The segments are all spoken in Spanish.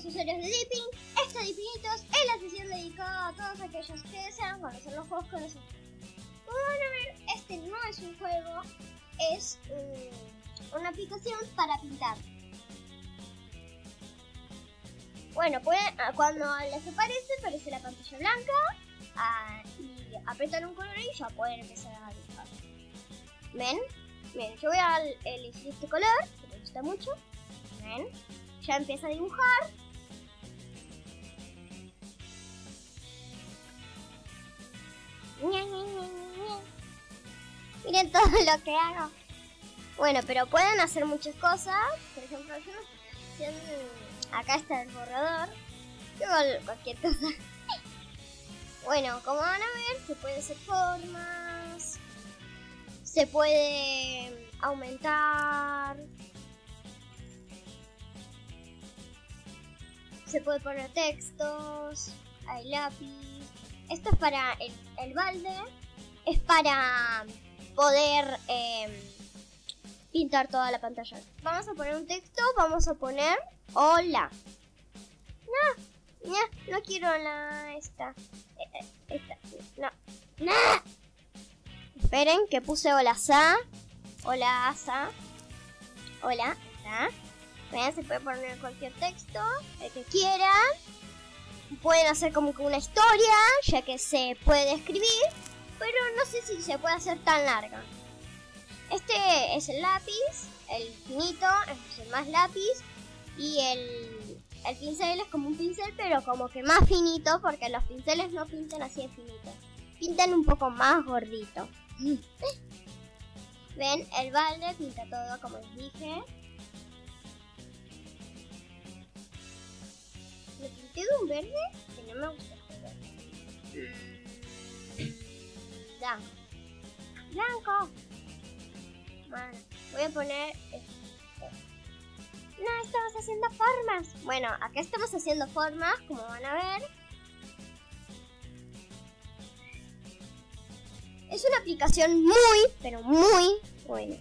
usuarios de Deepin. Esto Deepinitos es la sesión dedicada a todos aquellos que desean conocer los juegos con nosotros. Como van a ver, este no es un juego, es una aplicación para pintar. Bueno, cuando les aparece la pantalla blanca y apretan un color y ya pueden empezar a dibujar. ¿Ven? Bien, yo voy a elegir este color, que me gusta mucho. ¿Ven? Ya empieza a dibujar. Miren todo lo que hago. Bueno, pero pueden hacer muchas cosas. Por ejemplo, acá está el borrador. Luego cualquier cosa. Bueno, como van a ver, se puede hacer formas. Se puede aumentar. Se puede poner textos. Hay lápiz. Esto es para el balde. Es para poder pintar toda la pantalla. Vamos a poner un texto. Vamos a poner hola. No quiero esta. No. Esperen que puse hola sa. Hola sa. Hola sa. Vean, se puede poner cualquier texto, el que quieran. Pueden hacer como que una historia, ya que se puede escribir, pero no sé si se puede hacer tan larga. Este es el lápiz, el finito, es el más lápiz, y el pincel es como un pincel, pero como que más finito, porque los pinceles no pintan así de finito, pintan un poco más gordito. Ven, el balde pinta todo como les dije. Me pinté de un verde que no me gusta el verde. Blanco. Bueno, voy a poner No, estamos haciendo formas. Bueno, acá estamos haciendo formas, como van a ver. Es una aplicación muy, pero muy buena.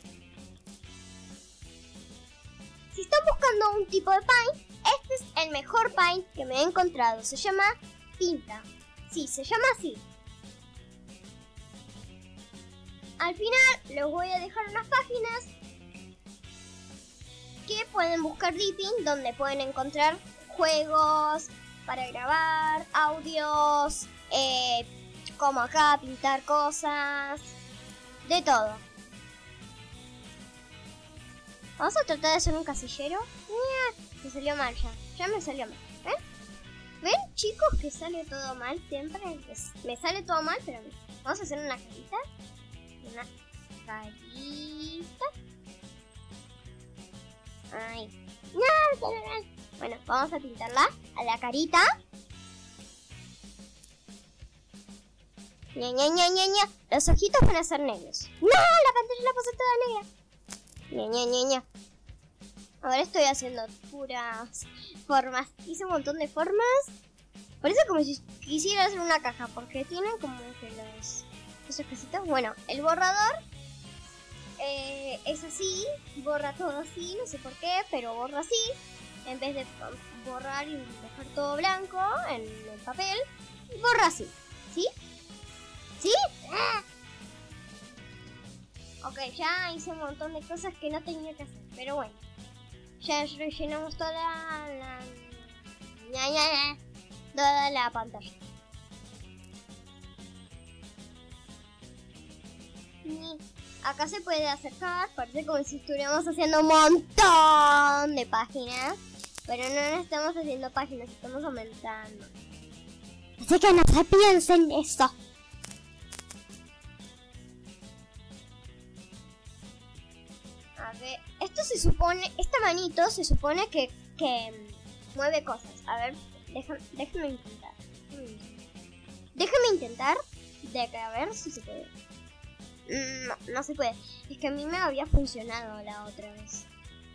Si están buscando un tipo de paint, este es el mejor paint que me he encontrado. Se llama Pinta. Sí, se llama así. Al final les voy a dejar unas páginas que pueden buscar Deepin, donde pueden encontrar juegos para grabar, audios, como acá, pintar cosas, de todo. Vamos a tratar de hacer un casillero. Me salió mal ya me salió mal. ¿Ven, chicos, que sale todo mal siempre? Me sale todo mal, pero vamos a hacer una carita. Una carita. Ay. No, bueno, vamos a pintarla a la carita. Los ojitos van a ser negros. ¡No! La pantalla la puse toda negra. Ahora estoy haciendo puras formas. Hice un montón de formas. Parece como si quisiera hacer una caja, porque tienen como que esos casitos. Bueno, el borrador es así. Borra todo así, no sé por qué, pero borra así. En vez de borrar y dejar todo blanco en el papel, borra así. ¿Sí? ¿Sí? Ok, ya hice un montón de cosas que no tenía que hacer, pero bueno. Ya rellenamos toda toda la pantalla. Y acá se puede acercar, parece como si estuviéramos haciendo un montón de páginas. Pero no estamos haciendo páginas, estamos aumentando. Así que no se piensen eso. A ver, esto se supone, esta manito se supone que mueve cosas. A ver, déjame intentar. Déjame intentar a ver si se puede. No se puede. Es que a mí me había funcionado la otra vez.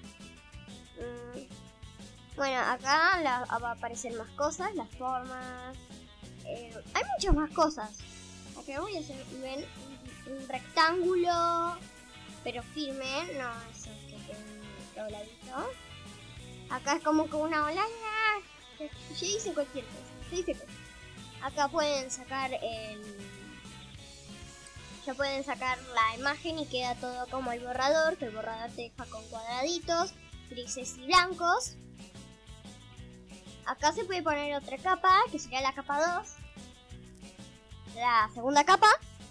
Bueno, acá va a aparecer más cosas, las formas. Hay muchas más cosas. Acá voy a hacer, ven, un rectángulo, pero firme, no eso que tiene dobladito. Acá es como que una ola, Ya hice cualquier cosa. Ya hice cosas. Acá pueden sacar ya pueden sacar la imagen y queda todo como el borrador, que el borrador te deja con cuadraditos, grises y blancos. Acá se puede poner otra capa, que sería la capa 2. La segunda capa.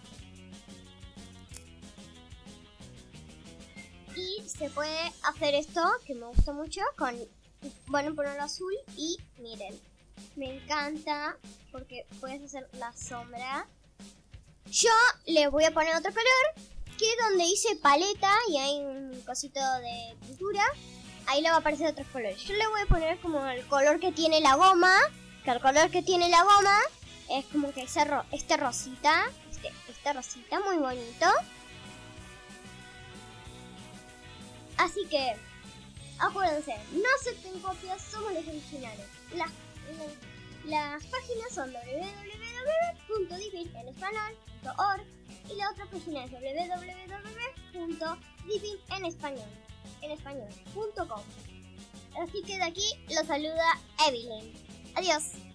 Y se puede hacer esto, que me gusta mucho, con, bueno, ponerlo azul y miren, me encanta porque puedes hacer la sombra. Yo le voy a poner otro color, que donde dice paleta y hay un cosito de pintura, ahí le va a aparecer otros colores. Yo le voy a poner como el color que tiene la goma, que el color que tiene la goma es como que este rosita, este rosita muy bonito. Así que, acuérdense, no acepten copias, somos los originales. Las páginas son www.divinespanol.org y la otra página es www.divinespanol.com. Así que de aquí los saluda Evelyn. Adiós.